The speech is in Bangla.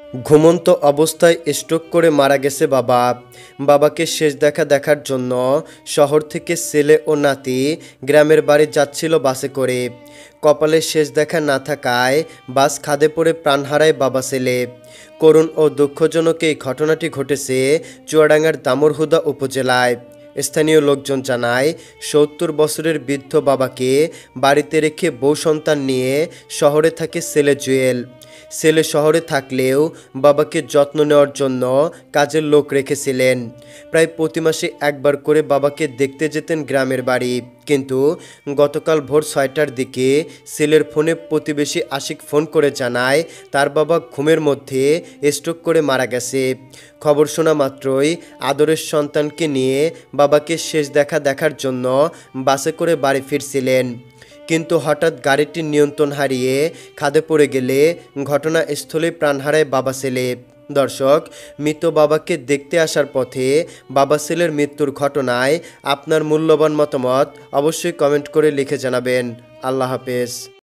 ঘুমন্ত অবস্থায় স্ট্রোক করে মারা গেছে বাবা। বাবাকে শেষ দেখার জন্য শহর থেকে ছেলে ও নাতি গ্রামের বাড়ি যাচ্ছিল বাসে করে। কপালে শেষ দেখা না থাকায় বাস খাদে পড়ে প্রাণ হারায় বাবা ছেলে। করুণ ও দুঃখজনক এই ঘটনাটি ঘটেছে চুয়াডাঙ্গার দামুড়হুদা উপজেলায়। স্থানীয় লোকজন জানায় ৭০ বছরের বৃদ্ধ বাবাকে বাড়িতে রেখে বউ সন্তান নিয়ে শহরে থাকে ছেলে জুয়েল। ছেলে শহরে থাকলেও বাবাকে যত্ন নেওয়ার জন্য কাজের লোক রেখেছিলেন। প্রায় প্রতি মাসে একবার করে বাবাকে দেখতে যেতেন গ্রামের বাড়ি। কিন্তু গতকাল ভোর ৬টার দিকে ছেলের ফোনে প্রতিবেশী আশিক ফোন করে জানায় তার বাবা ঘুমের মধ্যে স্ট্রোক করে মারা গেছে। খবর শোনা মাত্রই আদরের সন্তানকে নিয়ে বাবাকে শেষ দেখার জন্য বাসে করে বাড়ি ফিরছিলেন। কিন্তু হঠাৎ গাড়িটির নিয়ন্ত্রণ হারিয়ে খাদে পড়ে গেলে ঘটনাস্থলেই প্রাণ হারায় বাবা ছেলে। দর্শক, মৃত বাবাকে দেখতে আসার পথে বাবা ছেলের মৃত্যুর ঘটনায় আপনার মূল্যবান মতামত অবশ্যই কমেন্ট করে লিখে জানাবেন। আল্লাহ হাফেজ।